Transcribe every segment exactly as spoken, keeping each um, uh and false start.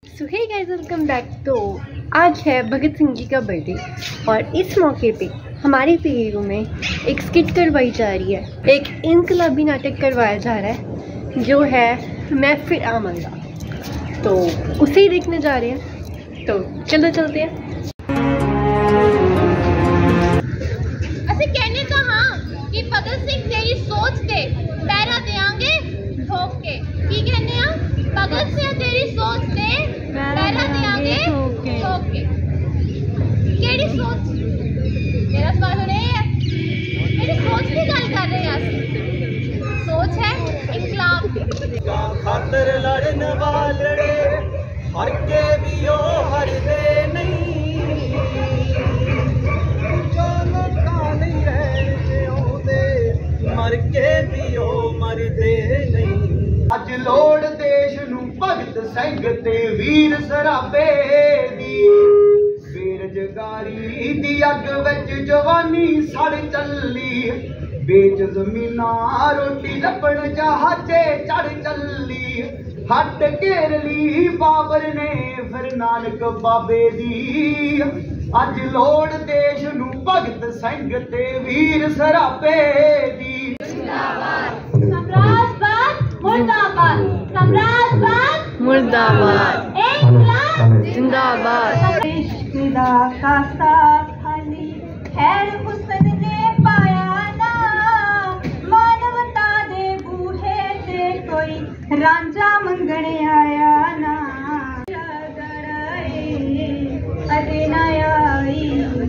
सो hey guys, welcome back. तो आज है भगत सिंह जी का बर्थडे और इस मौके पे हमारे पीरू में एक स्किट करवाई जा रही है, एक इनकलाबी नाटक करवाया जा रहा है जो है मैं फिर आऊंगा। तो उसे ही देखने जा रहे हैं, तो चलो चलते हैं। ਅਸੀਂ कहने तो हाँ कि भगत सिंह तेरी सोच ते पैरा देंगे ठोक के। की कहने आ भगत सिंह तेरी सोच ते पैरा देंगे ठोक के। केड़ी सोच? मेरा सवाल होने है मेरी सोच की गल कर रहे हैं। सोच है इनकलाब दी। खातर लड़न वाले हर के भी ओ हर दे नहीं मर के भी ओ मर दे नहीं। अज लोड़ देश नू भगत सिंह ते वीर सराबे दी। बेरोजगारी दी अग विच जवानी सड़ चली। बेच जमीना रोटी लपण जहाजे चढ़ चली। हट घेर ली बाबर ने फिर नानक बाबे दी। अज लोड़ देश नू भगत सिंह ते वीर सराबे दी। सम्राटवाद मुर्दाबाद, सम्राटवाद मुर्दाबाद, इनकलाब जिंदाबाद। खुदा का साथ खाली खैर हुस्न ने पाया ना। मानवता दे बूहे ते कोई रांझा मंगने आया ना। अदे ना आई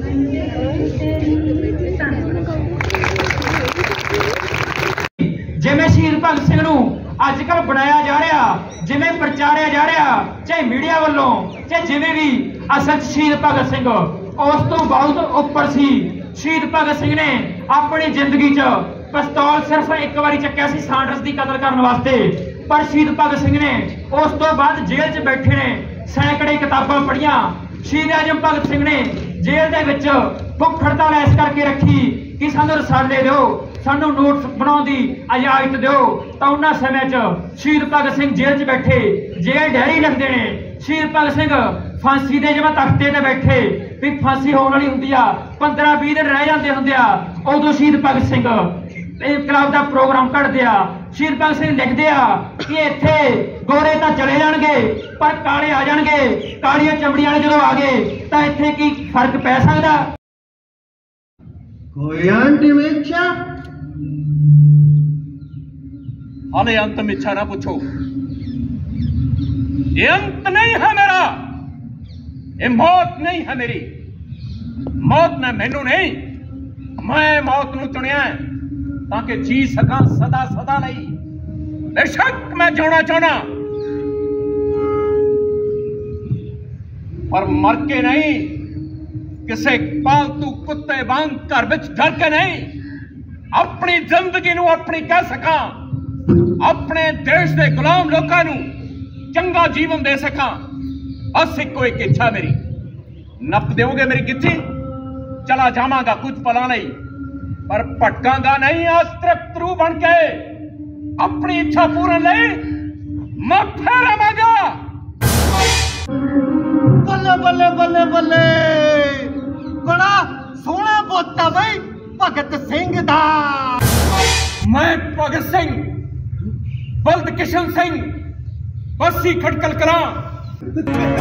जिवें शहीद भगत सिंह नूं अज कल बनाया जा रहा, जिवें प्रचारिया जा रहा, चाहे मीडिया वालों चाहे जिवें भी, असल शहीद भगत सिंह उस तो बहुत उपर सी। शहीद भगत सिंह ने अपनी जिंदगी च पिस्तौल सिर्फ एक बारी चक्या सी सांडर्स की कतल करने वास्ते। पर शहीद भगत सिंह ने उस तो बाद जेल च बैठे ने सैकड़े किताबां पढ़िया। शहीद आजम भगत सिंह ने जेल दे विच भुख हड़ताल इस करके रखी कि सानू रसाले दो, सानू नोट्स बनाने की इजाजत दो। तो उन्होंने समय च शहीद भगत सिंह जेल च बैठे जेल डायरी लिखते हैं। शहीद भगत सिंह फांसी के जिवें तख्ते ते बैठे भी फांसी होने वाली होंदी आ, पंद्रह बीस दिन रह जाते होंदे आ, उदों शहीद भगत सिंह इनकलाब का प्रोग्राम कढ़ते आ। शहीद भगत सिंह लिखते आ कि इत्थे गोरे तो चले जाणगे पर काले आ जाणगे। कालियां चमड़ियां वाले जदों आ गए तो इत्थे की फर्क पै सकदा? कोई अंत में इच्छा? हाले अंत में इच्छा ना पूछो, ये अंत नहीं है मेरा, ये मौत नहीं है मेरी। मौत ने मैनू नहीं, मैं मौत नू चुनिया है ताकि जी सका सदा सदा नहीं। बेशक मैं जिउना चाहना पर मर के नहीं, किसी पालतू कुत्ते वांग घर विच डर के नहीं। अपनी जिंदगी नू अपनी कह सका, अपने देश के गुलाम लोगों नू चंगा जीवन दे सका। बस इको एक इच्छा मेरी, नप दोगे मेरी किथी? चला जावांगा कुछ पला नहीं पर भटकांगा नहीं। अस्त्रु बन के अपनी इच्छा पूर्ण ले मैं फिर आवांगा। बल्ले बल्ले बल्ले बल्ले, बड़ा सोहना बोता बई भगत सिंह दा। मैं भगत सिंह बल्द किशन सिंह बसी खटकल करा